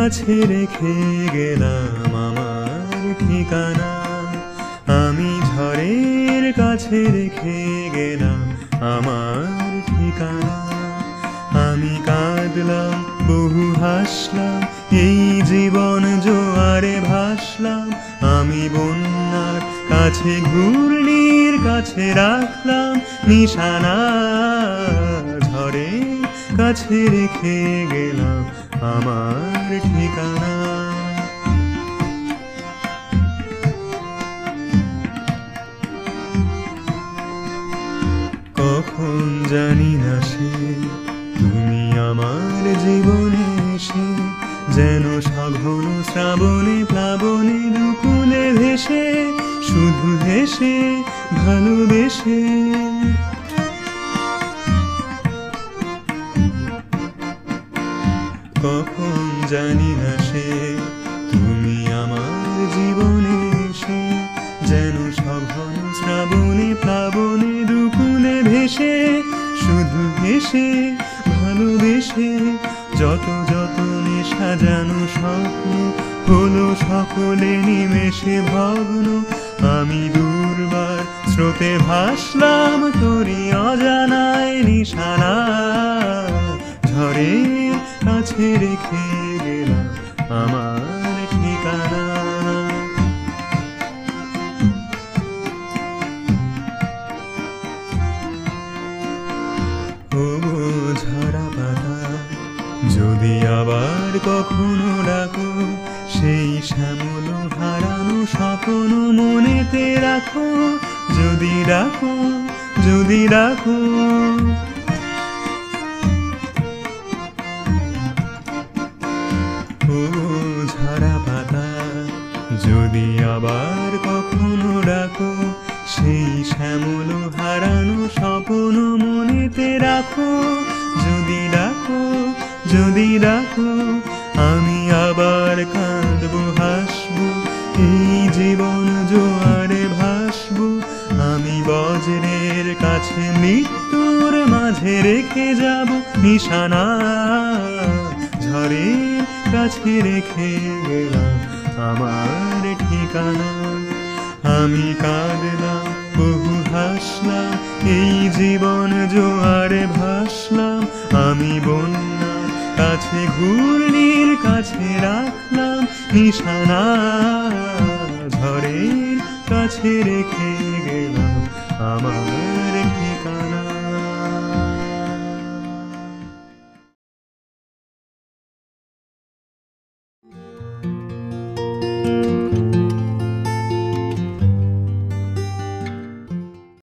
কাছে রেখে গেলাম আমার ঠিকানা। আমি ঝড়ের কাছে রেখে গেলাম আমার ঠিকানা। আমি কাঁদলাম বহু হাসলাম, এই জীবন জোয়ারে ভাসলাম। আমি বন্যার কাছে ঘূর্ণির কাছে রাখলাম নিশানা। ঝড়ের কাছে রেখে গেলাম আমার ঠিকানা। কখন জানি না সে তুমি আমার জীবনে এসে, যেন সঘন শ্রাবণে প্লাবনে দুকুলে ভেসে, শুধু হেসে ভালোবেসে। কখন জানি না সে তুমি আমার জীবনে এসে, যেন সঘন শ্রাবণে প্লাবনে দুকুলে ভেসে, শুধু হেসে ভালোবেসে। যত যতনে সাজানো স্বপ্ন হলো সকলে নিমেষে ভগ্ন। আমি দুর্বার স্রোতে ভাসলাম তোরি অজানায় নিশানা। ঝড়ের কাছে রেখে গেলাম আমার ঠিকানা। ও ঝরা পাতা, যদি আবার কখনো ডাকো, সেই শ্যামল হারানো স্বপ্ন মনেতে রাখো। যদি ডাকো, যদি ডাকো। ও ঝরা পাতা, যদি আবার কখনো ডাকো, সেই শ্যামল হারানো স্বপ্ন মনেতে রাখো। যদি ডাকো, যদি ডাকো। আমি আবার কাঁদবো হাসবো, এই জীবন জোয়ারে ভাসবো। আমি বজ্রের কাছে মৃত্যুর মাঝে রেখে যাব নিশানা। ঝড়ের কাছে রেখে গেলাম আমার ঠিকানা। আমি কাঁদলাম বহু হাসলাম, এই জীবন জোয়ারে ভাসলাম। আমি বন্যার কাছে ঘূর্ণির কাছে রাখলাম নিশানা। ঝড়ের কাছে রেখে গেলাম আমার